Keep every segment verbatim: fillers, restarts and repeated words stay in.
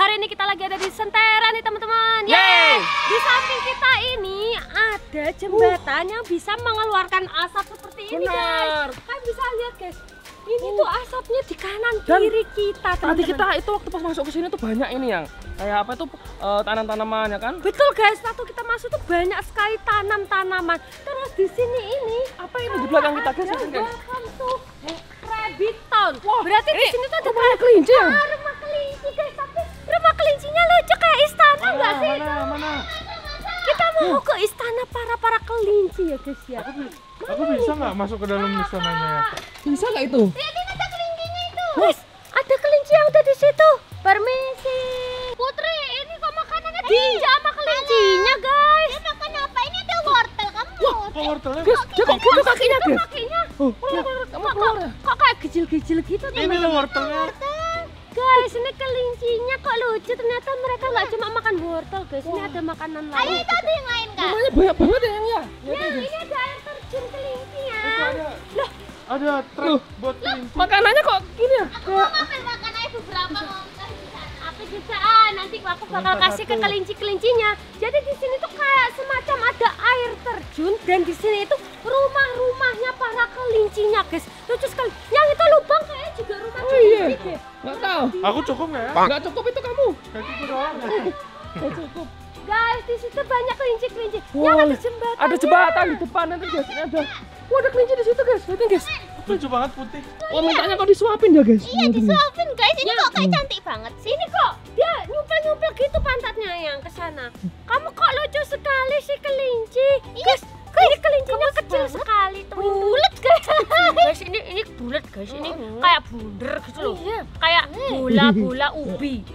hari ini kita lagi ada di Sentera nih teman-teman. Yeay! Di samping kita ini ada jembatan uh. yang bisa mengeluarkan asap seperti ini. Benar. Guys. Kalian bisa lihat guys. Ini uh. tuh asapnya di kanan dan kiri kita. Tadi kita itu waktu pas masuk ke sini tuh banyak ini yang kayak apa tuh uh, tanam-tanaman ya kan? Betul guys. Waktu kita masuk tuh banyak sekali tanam-tanaman. Terus di sini ini apa ini di belakang kita guys? Welcome to Rabbit Town. Wah, berarti di sini tuh ada rumah kelinci ya? Ah, rumah kelinci guys. Tapi rumah kelincinya lucu kayak istana nggak sih? Mana, mana? Kita mau ke istana para para kelinci ya guys ya. Aku, aku bisa nggak masuk ke dalam istananya ya? Bisa nggak itu? Lihatin ada kelincinya itu. Guys, ada kelinci yang ada di situ. Permisi. Putri, ini kok makanannya diinjak sama kelincinya guys. Dia makan apa? Ini ada wortel kamu. Kok wortelnya? Guys, dia kok gitu kakinya guys? Kakinya. Oh, kok, kok, kok kayak gejil-gejil gitu teman-teman. Ini loh wortelnya. Guys, ini kelincinya kok lucu. Ternyata mereka nggak cuma makan wortel guys. Ini ada makanan lain. Ayo itu ada yang lain kak. Namanya banyak banget ya yang ya. Ya, ini ada air terjun kelinci ya. Loh, ada truk buat kelinci. Makanannya kok gini ya? Aku mau ngambil makan aja beberapa mau kasih sana. Apa bisa? Ah, nanti aku bakal kasih ke kelinci-kelincinya. Jadi di sini tuh kayak semacam ada air terjun dan di sini itu rumah-rumahnya para kelincinya, guys. Lucu sekali. Yang itu lubang kayaknya juga rumah Oh iya. kelinci deh. Nggak tahu. Aku cukup nggak ya? Nggak cukup itu kamu. Kakiku doang. Nggak cukup. Guys, di situ banyak kelinci-kelinci. Wow, Yang ada jembatan. ada jembatan di depan nanti guys. Ini ada. Wah, ada kelinci di situ guys. Lihatin guys. Lucu banget putih. Oh, mintanya kok disuapin ya guys. Iya disuapin guys. Ini kok kayak cantik banget sih. Sini kok, dia nyumpel-nyumpel gitu pantatnya yang ke sana. Kamu kok lucu sekali sih kelinci. Guys, ini kelincinya kecil sekali tuh. Bulat guys. Guys, ini ini bulat guys. Ini kayak bunder gitu loh. Kayak bola-bola ubi.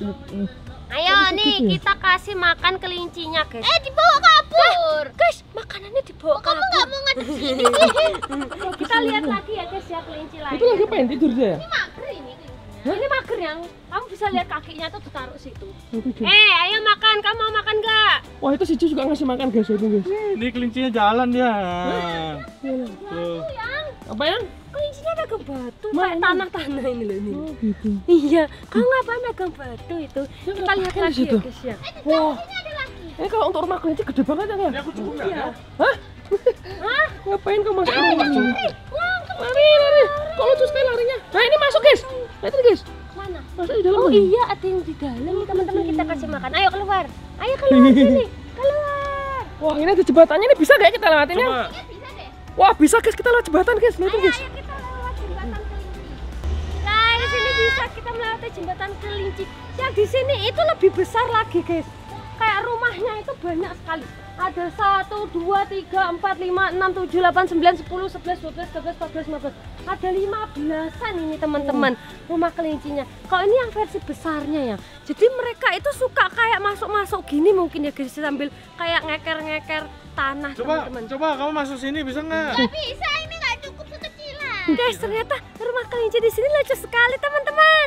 Ayo nih kita kasih makan kelincinya guys. Eh dibawa kabur. Guys, makanannya dibawa Kamu kabur. nggak mau ngadep sini sih? Kita lihat lagi ya guys ya kelinci lain. Itu lagi pengen tidur dia. Ini mager ini. Ini mager yang kamu bisa lihat kakinya tuh ditaruh situ. Eh, ayo makan. Kamu mau makan nggak? Wah, itu si Ju juga ngasih makan guys itu guys. Ini kelincinya jalan dia. Tuh yang Apa yang? kelincinya dagang batu, Mana? kayak tanah-tanah ini loh ini. Oh gitu. Iya, kamu ngapain dagang batu itu? Kita lihat ngapain di lagi situ? ya guys ya. Wah, Ini ada lagi. ini kalau untuk rumah kelinci gede banget ya Ini nggak? aku cukup nggak ya? Hah? Hah? Ngapain kamu masuk rumah? Wah, Lari, lari. Kok lucu sekali larinya. Nah, ini masuk guys. Lihat ini guys. mana? Masuk di dalam. Oh guys. iya, ada yang di dalam nih teman-teman, kita kasih makan. Ayo keluar. Ayo keluar sini. Keluar. Wah, ini ada jembatannya nih, bisa nggak kita lewatinnya? Coba. Ini bisa deh. Wah, bisa guys, kita lewat jembatan guys. Lihat Ayo, guys. ayo kita lewat jembatan kelinci. Guys, ini bisa kita melewati jembatan kelinci. Yang di sini itu lebih besar lagi, guys. Kayak rumahnya itu banyak sekali. Ada satu, dua, tiga, empat, lima, enam, tujuh, delapan, sembilan, sepuluh, sebelas, dua belas, tiga belas, empat belas, lima belas. Ada lima belasan ini teman-teman rumah kelincinya. Kalau ini yang versi besarnya ya. Jadi mereka itu suka kayak masuk-masuk gini mungkin ya guys, sambil kayak ngeker-ngeker tanah Coba, teman-teman. coba kamu masuk sini bisa nggak? Nggak bisa, ini nggak cukup sekecilan. Guys, ternyata rumah kelinci di sini lucu sekali teman-teman.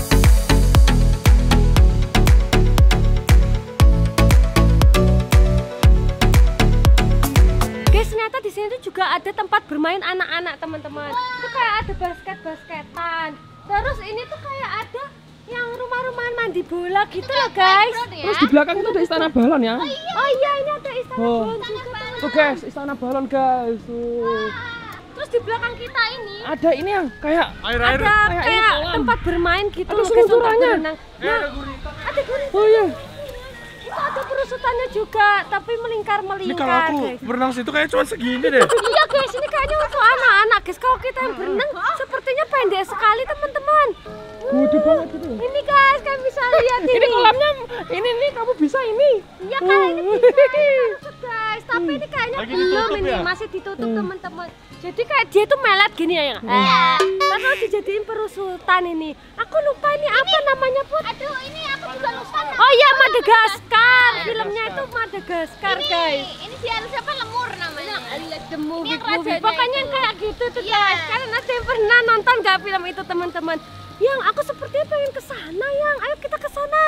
Guys, ternyata di sini tuh juga ada tempat bermain anak-anak teman-teman. Itu kayak ada basket-basketan. Terus ini tuh kayak ada yang rumah-rumahan mandi bola gitu loh guys. Terus di belakang itu ada istana balon ya. Oh iya, ini ada istana Oh. balon juga. Tuh guys, istana balon guys. Tuh. Terus di belakang kita ini Ada ini yang kayak Air-air. ada kayak kayak ini kolam. tempat bermain gitu Ada loh guys untuk seluncurannya. berenang. Eh, Nah, ada gurita. ada gurita. Oh iya. Itu ada perusutannya juga, tapi Ini melingkar-melingkar kalau aku guys. berenang situ kayak cuma segini deh. Iya guys, ini kayaknya untuk anak-anak guys. Kalau kita yang berenang sepertinya pendek sekali teman-teman. Gede banget gitu. Ini guys, kalian bisa lihat ini. Ini kolamnya, ini nih kamu bisa ini. Iya kan, ini bisa guys. Tapi ini kayaknya Lagi belum ditutup ini, ya? masih ditutup teman-teman. Jadi kayak dia tuh melet gini ya. Iya. Terus dijadiin perusutan ini. Aku lupa ini apa namanya Put. Aduh, ini aku juga lupa. nama. Oh iya, Madagaskar. Filmnya itu Madagaskar guys. Ini si harus apa lemur namanya. The movie, Ini yang rajanya pokoknya itu. kayak gitu tuh Iya. guys. Kalian ada yang pernah nonton gak film itu teman-teman? Yang aku sepertinya pengen ke sana yang. Ayo kita ke sana.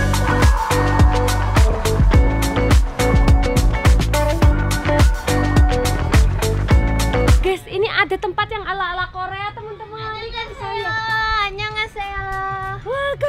Guys, ini ada tempat yang ala-ala Korea teman-teman. Ini kan saya. Annyeonghaseyo. Wah guys, Oh ini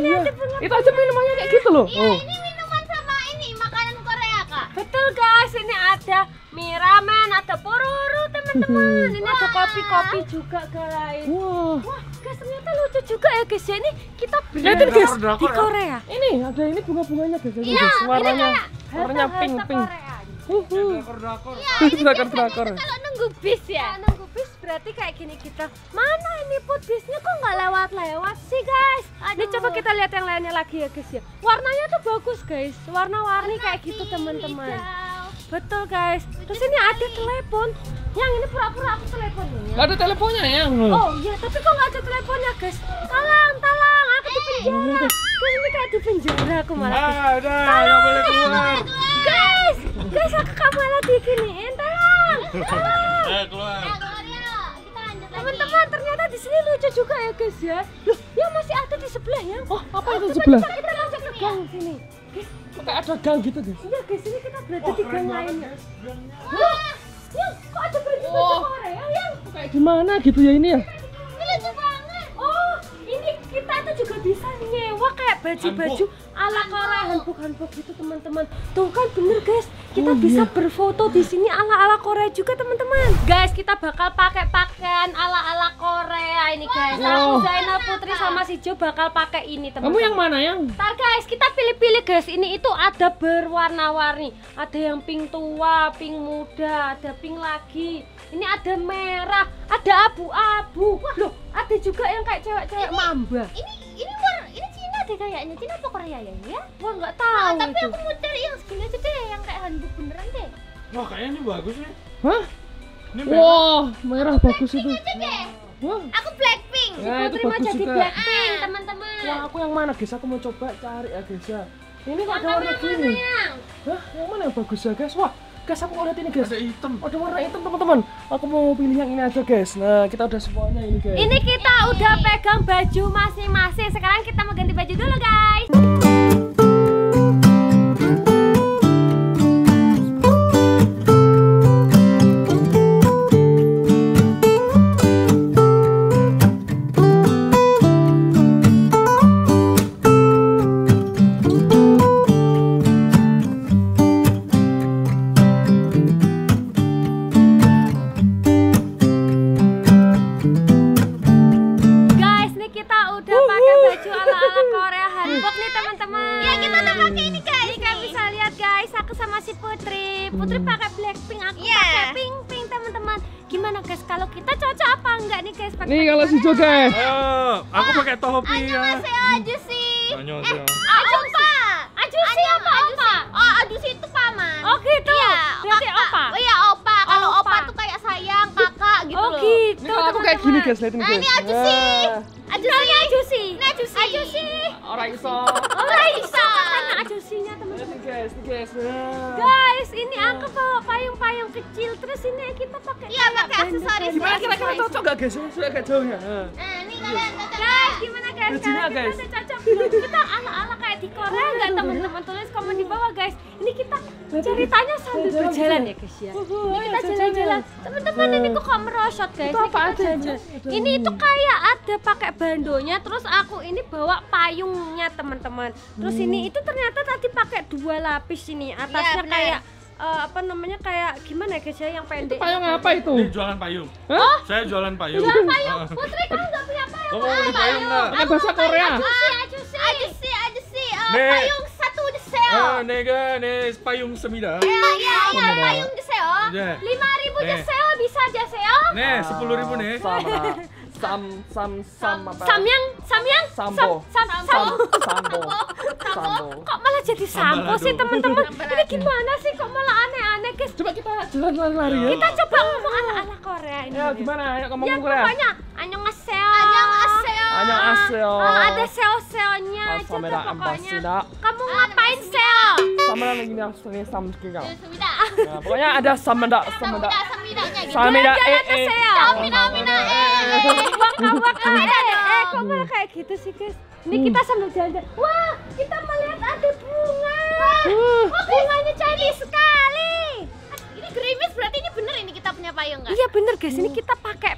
ini iya. ada bunga. Itu aja minumannya kayak gitu loh. Iya, Oh. ini minuman sama ini makanan Korea, Kak. Betul guys, ini ada mie ramen, ada pororo teman-teman. Ini ada kopi-kopi juga guys. Wah. Wah, guys ternyata lucu juga ya guys. Ya, ini kita beli Lihatin, guys. di Korea. Ini ada ini bunga-bunganya guys. Ini Iya, guys, ini warnanya kayak warnanya harta-harta pink pink. Korea. Uhuh. Drakor-drakor. Drakor-drakor. Kalau nunggu bis ya. Ya, nunggu bis berarti kayak gini kita. Mana ini put bisnya kok nggak lewat-lewat sih guys? Ini Aduh. coba kita lihat yang lainnya lagi ya guys ya. Warnanya tuh bagus guys, warna-warni kayak gitu teman-teman. Hijau. Betul guys. Terus ini ada telepon. Yang ini pura-pura aku teleponnya. Gak ada teleponnya yang. Oh iya, tapi kok nggak ada teleponnya guys? Tolong, tolong, aku di penjara. Guys ini kayak di penjara aku malah. Ah, udah, nggak boleh keluar. Guys, guys aku kamu malah diginiin, tolong, tolong. Eh, keluar. Ya, keluar ya. Kita lanjut lagi. Teman-teman, ternyata di sini lucu juga ya guys ya. Loh, ya masih ada di sebelah ya. Oh, apa itu Coba sebelah? Kita, kita masuk ke gang sini. Guys, Kok kayak ada gang gitu guys. iya guys, ini kita berada di gang lainnya. Wah, yang kok ada baju-baju Oh. Korea yang? Kayak gimana gitu ya ini ya? Ini lucu banget. Oh, ini kita tuh juga bisa nyewa kayak baju-baju ala Korea, hanbok-hanbok gitu teman-teman. Tuh kan bener guys, kita Oh, bisa iya. berfoto di sini ala-ala Korea juga teman-teman. Guys, kita bakal pakai pakaian ala-ala Korea ini guys. Aku Wow. Zainal Putri sama si Jo bakal pakai ini teman-teman. Kamu yang mana yang? Ntar guys, kita pilih-pilih guys. Ini itu ada berwarna-warni. Ada yang pink tua, pink muda, ada pink lagi. Ini ada merah, ada abu-abu. Loh, ada juga yang kayak cewek-cewek mamba. Ini ini war ini Cina deh kayaknya. Cina apa Korea ya? Ya. Wah, nggak Ah, tahu tapi itu. aku mau cari yang segini aja deh, yang kayak handbook beneran deh. Wah, kayaknya ini bagus nih. Hah? Ini merah. Wah, merah bagus itu. Aja deh. Wah. Aku Blackpink. Ya, itu Putri mau bagus jadi juga. Blackpink, Ah. teman-teman. Wah, aku yang mana guys? Aku mau coba cari ya guys ya. Ini kok ada Yang warna mana gini. yang? Hah? Yang mana yang bagus ya guys? Wah, guys aku mau lihat ini guys. Ada hitam. Ada warna hitam teman-teman. Aku mau pilih yang ini aja guys. Nah, kita udah semuanya ini guys. Ini kita udah pegang baju masing-masing. Sekarang kita mau ganti baju dulu, guys. Guys, nih kita udah pakai baju ala-ala Korea hanbok nih teman-teman. Ya, kita udah pakai ini, guys. Ini kalian bisa lihat guys, aku sama si Putri. Putri pakai Blackpink, aku Iya. pakai pink pink teman-teman. Gimana guys, kalau kita cocok apa enggak nih guys? pakai Nih baju kalau si Jo guys. Ayo, aku pakai topi ya. Saya aja sih. Annyeonghaseyo. Opa. Ajusi apa opa? Oh, adusi itu paman. Oh gitu. Iya, Berarti kakak. opa. Oh iya, opa. Kalau Opa. opa tuh kayak sayang, kakak gitu Oh loh. gitu. Ini kalau aku kayak gini guys, lihatin Nah, guys. ini ajusi. Nah, Ajusi. Ini ajusi. Ini ajusi. Ajusi. orang iso. Oh bisa. Karena ajusinya teman-teman. Lihatin guys, nih guys. Nah. Guys, ini aku bawa payung-payung kecil. Terus ini kita pakai Iya, kayak pakai band- aksesoris. Gimana kira-kira cocok gak guys? Sudah agak jauh ya. Nah. Nah, ini kalian cocok. Guys, gimana guys? Bajunya, Sekarang kita guys. udah cocok belum? Kita ala-ala kayak di Korea nggak teman-teman? Tulis komen di bawah guys. Ini kita ceritanya sambil Jalan-jalan berjalan gitu. ya guys ya. Uhuh, Ini kita ayo, jalan-jalan. jalan-jalan. Teman-teman ini kok kok merosot guys. Itu Ini apa kita aja? jalan-jalan. Ada Ini itu kayak ada pakai bandonya. Terus aku ini bawa payungnya teman-teman. Terus ini itu ternyata tadi pakai dua lapis ini. Atasnya benar. kayak eh, apa namanya kayak gimana ya guys ya yang pendek. Payung apa itu? Ini jualan payung. Hah? Saya jualan payung. Jualan payung. Ah. Putri kamu nggak punya payung? Kamu mau beli payung nggak? Pakai bahasa Korea. Ajusi, ajusi. Ajusi, ajusi. Eh, Nih. payung satu deseo. Ah, nega, nih payung semida. Iya, iya, iya, payung deseo. Nih, Lima ribu Nih. jaseo bisa jaseo. nih sepuluh ribu nih. Sama. Sam sam sam apa? Samyang, samyang, Sambo. sam, sam, sam. Sambo. Sambo. Kok malah jadi sampo Sambalado. sih teman-teman? Sambalado. Ini gimana sih? Kok malah aneh-aneh guys? Coba kita jalan lari-lari ya. Kita coba ngomong ala-ala Korea ini. Ya gimana? Ayo kamu Ya ngomong Korea. pokoknya annyeonghaseyo. Annyeonghaseyo. Annyeonghaseyo. Oh, ada seo-seonya juga Kamera pokoknya. ambassador. Kamu ngapain seo? Sama lagi nih asli samskiga. Samida. Nah, pokoknya ada samenda samenda. Samida, samidanya gitu. Samida Jalan eh ke eh. seo. Amina, amina, eh. Waka-waka eh, eh, kok malah kayak gitu sih guys? Ini kita sambil jalan-jalan. Wah, kita melihat ada bunga. Uh. Wah, bunganya cantik sekali. Ini gerimis berarti ini bener ini kita punya payung nggak? Iya bener guys, ini kita pakai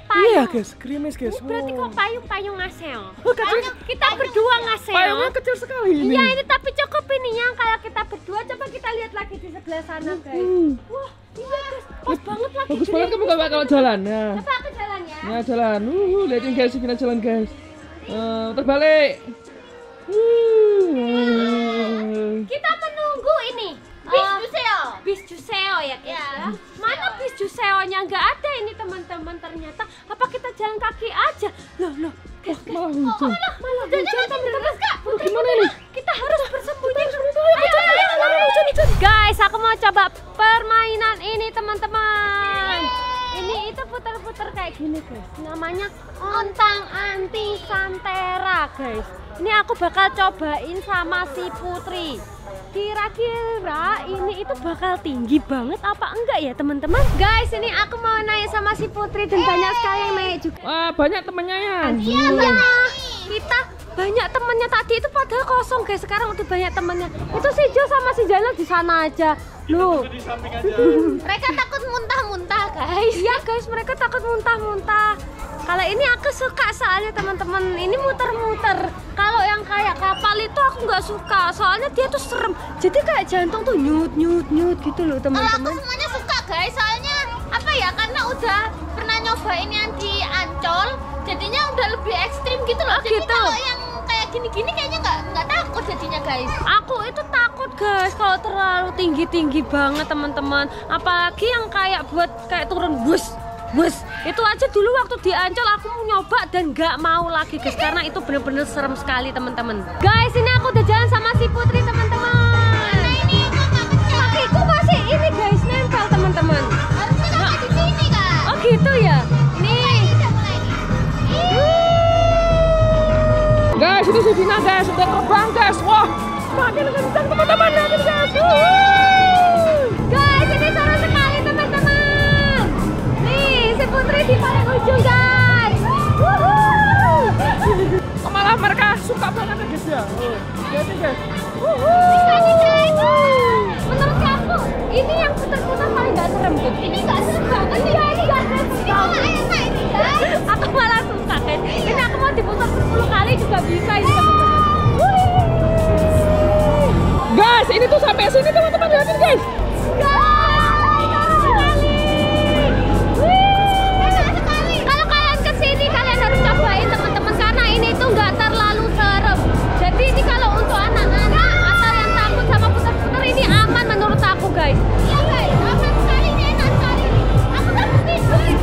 payung. Iya guys, gerimis guys. Ini berarti Wow. kok payung-payung ngaseo. Oh, kecil. Kita berdua ngaseo. Payungnya kecil sekali ini. Iya ini tapi cukup ininya kalau kita berdua. Coba kita lihat lagi di sebelah sana guys. Hmm. Wah iya guys, pas banget lagi. Bagus banget kamu gak kalau jalan. Nah, Coba aku jalan ya. nah jalan. Uh, lihatin guys, Vina jalan guys. Uh, terbalik. Uh. Kita menunggu ini. Bis eh, Juseo. bis Juseo ya guys. Ya, Ya. Mana bis Juseonya nggak ada ini teman-teman ternyata. Apa kita jalan kaki aja? Loh loh. Guys, guys. Malah hujan. Malah hujan teman-teman. Aduh, gimana ini? Kita harus bersembunyi. Ayo, ayo, ayo. Guys, aku mau coba permainan ini teman-teman. Ini itu putar-putar kayak gini guys. Namanya ontang anting santera guys. Ini aku bakal cobain sama si Putri. Kira-kira ini itu bakal tinggi banget apa enggak ya teman-teman? Guys, ini aku mau naik sama si Putri dan banyak sekali yang naik juga. Wah, banyak temannya ya. Iya, kita banyak temennya tadi itu padahal kosong guys. Sekarang udah banyak temennya. Itu si Jo sama si Jana di sana aja. Loh. Di samping aja. Mereka takut muntah-muntah, guys. Iya guys, mereka takut muntah-muntah. Kalau ini aku suka soalnya teman-teman, ini muter-muter. Kalau yang kayak kapal itu aku nggak suka, soalnya dia tuh serem. Jadi kayak jantung tuh nyut nyut nyut gitu loh Kalau aku teman-teman. semuanya suka, guys. Soalnya apa ya? Karena udah pernah nyobain yang di Ancol, jadinya udah lebih ekstrim gitu loh. Oh, Jadi gitu. kalau yang kayak gini-gini kayaknya nggak nggak takut jadinya, guys. Aku itu takut guys kalau terlalu tinggi-tinggi banget teman-teman. Apalagi yang kayak buat kayak turun bus. Bus itu aja dulu waktu di Ancol aku mau nyoba dan nggak mau lagi guys karena itu bener-bener serem sekali teman-teman. Guys, ini aku udah jalan sama si Putri teman-teman. Nah ini kok nggak pecah? Kakiku masih ini guys nempel teman-teman. Harusnya kakak di sini, Kak. Oh gitu ya. Nih. Udah mulai nih. Guys, ini si Vina guys, udah terbang guys. Wah, makin kencang teman-teman, makin guys. Wuh. Guys, ini seru sekali teman-teman. Nih, si Putri di paling ujung guys. Wuhuu. Oh, malah mereka suka banget ya guys ya. Oh, lihatin guys. Menurut kamu, ini yang putar-putar paling gak serem gitu? Ini gak serem banget ya, ini gak serem banget. Aku malah suka kan. Ini aku mau diputar sepuluh kali juga bisa ini teman-teman. Guys, ini tuh sampai sini teman-teman, lihatin guys. Kalau kalian kesini kalian harus cobain teman-teman karena ini tuh nggak terlalu serem. Jadi ini kalau untuk anak-anak atau yang takut sama putar-putar ini aman menurut aku guys. Iya, guys. Aman sekali, ini enak sekali. Aku takutin, guys.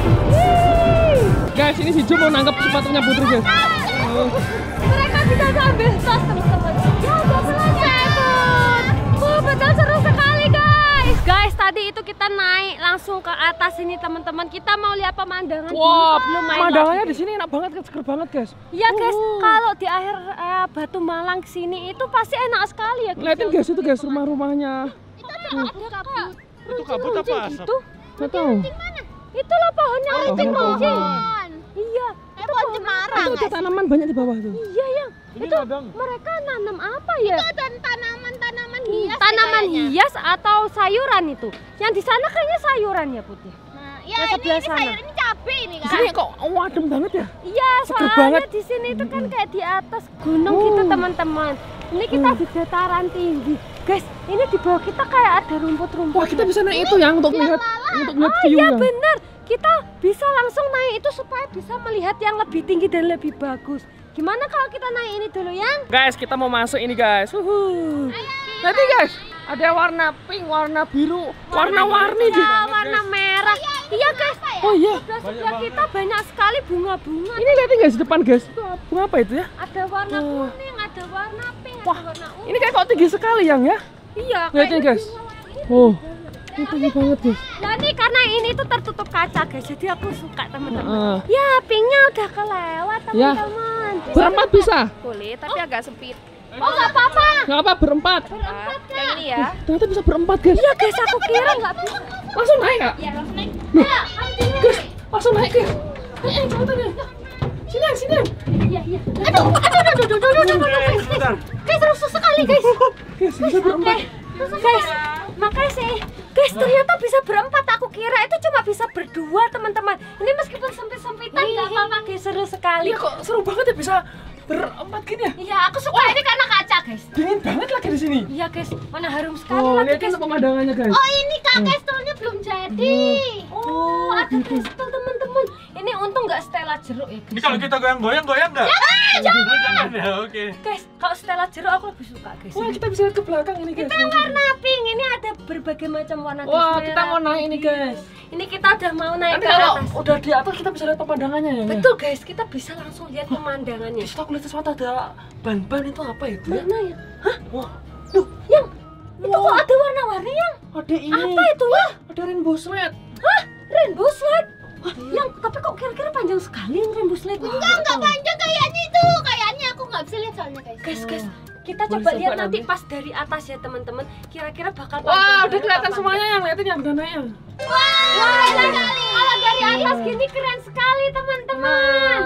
Guys, ini si Jo mau nangkep sepatunya Putri guys. Oh. Mereka bisa sambil tos teman-teman. Ya udah selesai Put. Wah betul seru sekali guys. Guys tadi itu kita naik langsung ke atas ini teman-teman. Kita mau lihat pemandangan dulu Wah, sebelum main pemandangannya lagi. di sini enak banget, seger banget guys. Iya guys, Oh. kalau di akhir eh, Batu Malang sini itu pasti enak sekali ya guys. Lihatin guys itu guys rumah-rumahnya. Itu ada kabut. Itu kabut apa asap? Gitu. Nggak tahu. Itu loh pohonnya Oh, runcing pohon. runcing. Pohon. Iya. Kayak pohon cemara, Itu ada guys. tanaman banyak di bawah tuh. Iya yang Ini itu ladang. mereka nanam apa ya? Itu ada tanaman-tanaman hias. Tanaman deh kayaknya. hias atau sayuran itu? Yang di sana kayaknya sayuran ya Putih. Nah, Yang ya ini, sebelah ini sana. sayur, ini cabai ini, Di Kak. sini kok wadem banget ya. Iya, Seger soalnya banget. di sini itu kan kayak di atas gunung Oh. gitu teman-teman. Ini kita di dataran tinggi. Guys, ini di bawah kita kayak ada rumput-rumput. Wah, kita bisa naik itu ya untuk melihat untuk melihat Oh view iya ya. benar. Kita bisa langsung naik itu supaya bisa melihat yang lebih tinggi dan lebih bagus. Gimana kalau kita naik ini dulu ya? Guys, kita mau masuk ini guys. Wuhu. Nanti guys, ada warna pink, warna biru, warna-warni di. Ya, warna merah. Iya guys. Oh iya. Sebelah sebelah kita banyak sekali bunga-bunga. Ini lihatin guys di depan guys. Itu bunga apa itu ya? Ada warna Oh. kuning, ada warna pink, Wah, ada warna ungu. ini kayak kok tinggi sekali yang ya. Iya, Lihatin kayak guys. Oh, ini tinggi banget guys. Nah ini karena ini tuh tertutup kaca guys, jadi aku suka teman-teman. Heeh. Ya pinknya udah kelewat Ya. teman-teman. Berempat bisa? Boleh, tapi agak sempit. Oh nggak apa-apa. Nggak apa berempat. Berempat Yang kak. ini ya. Ternyata bisa berempat guys. Iya guys, aku kira nggak bisa. Langsung naik nggak? Iya langsung naik. Loh. Ayo, ayo, Guys, langsung naik guys. Eh, eh, cepetan ya. Sini, sini. Iya iya. Aduh, aduh, aduh, aduh, aduh, aduh, aduh, aduh, guys. Guys rusuh sekali guys. Guys, bisa berempat. Guys, makasih. Guys, ternyata bisa berempat. Aku kira itu cuma bisa berdua, teman-teman. Ini meskipun sempit-sempitan sini. Iya guys, mana harum sekali Oh, lagi lihatin guys. pemandangannya guys. Oh ini kak castle-nya belum jadi. Oh, ada kristal teman-teman. Ini untung nggak Stella jeruk ya Ini guys. kalau kita goyang-goyang, goyang nggak? Jangan, Jangan ya, oke. Guys, kalau Stella jeruk aku lebih suka guys. Wah, kita bisa lihat ke belakang ini guys. Kita yang warna pink, ini ada berbagai macam warna guys. Wah, Merah, kita mau naik ini guys. Ini kita udah mau naik Nanti ke kalau atas. udah di atas kita bisa lihat pemandangannya ya. Betul guys, kita bisa langsung lihat pemandangannya. Di situ aku lihat sesuatu ada ban-ban itu apa itu ya? Mana ya? Hah? Wah, Duh, yang itu kok ada warna-warni yang? ada ini. Apa itu ya? Ada rainbow slide. Hah? Rainbow slide? Wah, yang tapi kok kira-kira panjang sekali yang rainbow slide? Enggak, enggak panjang kayaknya itu. Kayaknya aku nggak bisa lihat soalnya guys. Guys, guys, kita Boleh coba coba lihat nanti nanti. pas dari atas ya teman-teman. Kira-kira bakal Wah, panjang udah banget kelihatan apa semuanya yang lihatin yang udah naik. Wah, kalau dari atas gini keren sekali teman-teman.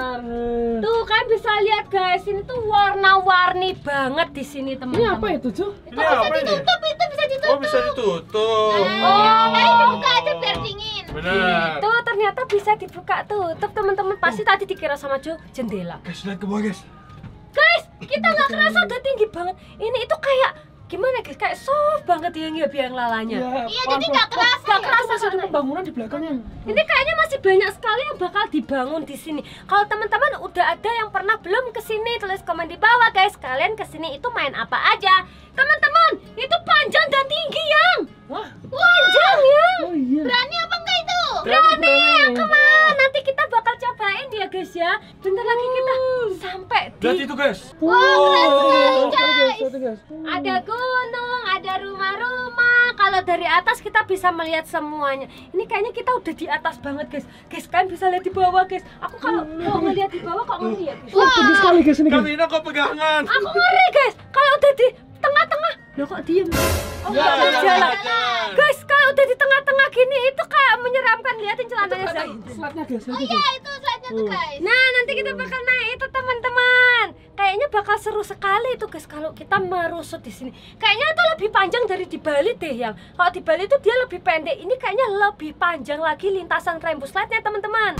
Tuh kan bisa lihat guys, ini tuh warna-warni banget di sini Ini teman-teman. apa itu, Cu? Ini apa ini? Tutup itu bisa ditutup. Oh, bisa ditutup. Oh, eh dibuka aja biar dingin. Benar. Tuh ternyata bisa dibuka tutup teman-teman. Pasti tadi dikira sama Ju jendela. Guys, lihat ke bawah guys. Guys, kita nggak kerasa udah tinggi banget. Ini itu kayak gimana guys? Kayak soft banget ya ya biang lalanya. Iya, jadi nggak kerasa. Nggak ya? kerasa Masih ada soalnya. pembangunan di belakangnya. Ini kayaknya masih banyak sekali yang bakal dibangun di sini. Kalau teman-teman udah ada yang pernah belum ke sini, tulis komen di bawah guys. Kalian ke sini itu main apa aja? Teman-teman, itu panjang dan tinggi yang. Wah, Panjang yang. oh iya. Berani apa enggak itu? Berani yang kemana? Nanti kita bakal cobain ya guys ya. Bentar lagi kita sampai Lihat di itu guys. Wow, keren guys, keren guys. ada gunung, ada rumah-rumah. Kalau dari atas kita bisa melihat semuanya. Ini kayaknya kita udah di atas banget guys. Guys, kalian bisa lihat di bawah guys. Aku kalau mau ngeliat di bawah kok ngeri ya guys. Wah, tinggi sekali guys ini guys. Kamina kok pegangan? Aku ngeri guys. Kalau udah di tengah-tengah, loh kok diem? Oh, Ya, nggak ya, jalan. jalan. Guys, kalau udah di tengah-tengah gini itu kayak menyeramkan. Liatin celananya saya. Slide-nya guys, Oh lihatin iya guys. itu slide-nya tuh guys. Nah, nanti kita bakal naik itu teman-teman. Kayaknya bakal seru sekali itu guys kalau kita merusut di sini. Kayaknya itu lebih panjang dari di Bali deh yang. Kalau di Bali itu dia lebih pendek. Ini kayaknya lebih panjang lagi lintasan rainbow slide-nya teman-teman.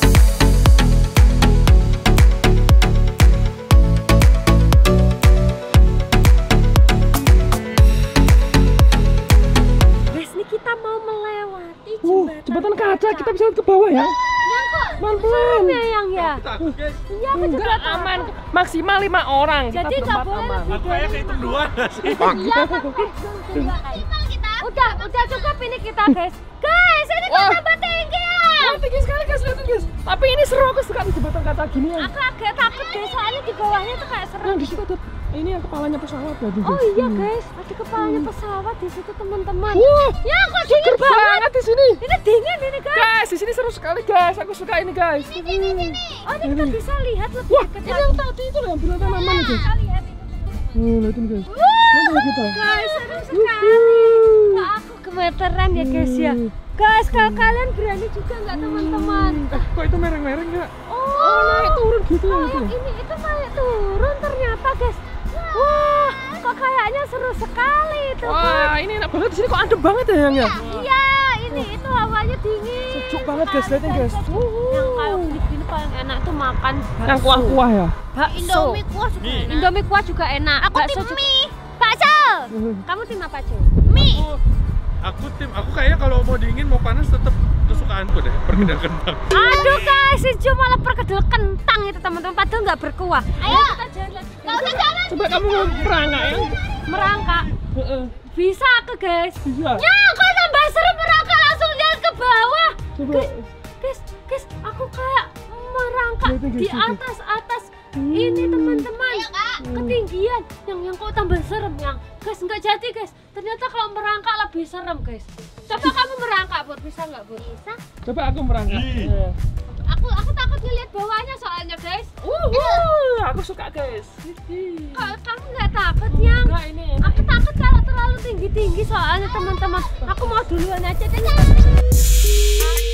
Guys, ini kita mau melewati Uh, jembatan, jembatan kaca, kita bisa lihat ke bawah ya. Yang kok Pelan-pelan. ya yang ya. Takut guys. Iya, aku juga Enggak takut. aman, maksimal lima orang. Kita Jadi nggak berempat boleh aman. lebih Aku kayak kehitung dua nggak sih? Iya, kan? Maksimal kita. Udah, udah cukup ini kita guys. Guys, ini kok Wah. tambah tinggi ya. Wah, tinggi sekali guys, lihatin guys. Tapi ini seru, aku suka di jembatan kaca gini ya. Aku agak takut guys, soalnya di bawahnya tuh kayak serem. Yang di situ ada ini yang kepalanya pesawat ya, guys. Oh iya guys, ada kepalanya pesawat di situ teman-teman. Wah, Ya kok dingin seger banget. banget di sini. Ini dingin ini guys. Guys, di sini seru sekali guys. Aku suka ini guys. Oh ini kita bisa lihat lebih Wah, dekat ini lagi. yang tadi itu loh yang bilang tanaman itu. Kita lihat itu. Oh, lihatin guys. Wuh, Mana kita? guys seru sekali. Kok aku gemeteran ya guys ya. Guys, kalau kalian berani juga nggak teman-teman? Eh, kok itu mereng-mereng nggak? Oh, Oh, naik turun gitu ya oh, itu. yang ini itu naik turun ternyata guys. Wah, kok kayaknya seru sekali itu. Wah, ini enak banget di sini kok adem banget ya yang ya. Iya, ini itu hawanya dingin. Sejuk banget guys, lihatin guys. Yang kalau gini paling enak tuh makan bakso. Yang kuah-kuah ya. Bakso. Indomie kuah juga Mie. enak. Indomie kuah juga enak. Aku Bakso tim juga- mie. Bakso. Kamu tim apa, Cu? Mie. Aku, aku tim, aku kayaknya kalau mau dingin mau panas tetap kesukaanku deh, perkedel kentang. Aduh guys, si Cu malah perkedel kentang itu teman-teman, padahal nggak berkuah. Ayo. Kita jalan. Nggak usah jalan. Coba kamu mau merangkak ya. Merangkak. Heeh. Bisa aku guys. Bisa. Ya, kok tambah serem merangkak langsung lihat ke bawah. Coba. Guys, guys, aku kayak merangkak Lihatin, guys, di lihatin. atas atas ini teman-teman. Ayo kak. Ketinggian yang yang kok tambah serem yang. Guys, nggak jadi guys. Ternyata kalau merangkak lebih serem guys. Coba kamu merangkak, Bud. Bisa nggak, Bud? Bisa. Coba aku merangkak. Ih. Iya. Aku aku takut ngeliat bawahnya soalnya guys. Uh, uh, aku suka guys. Kalau kamu nggak takut yang? Enggak ini. Aku takut kalau terlalu tinggi-tinggi soalnya teman-teman. Aku mau duluan aja deh.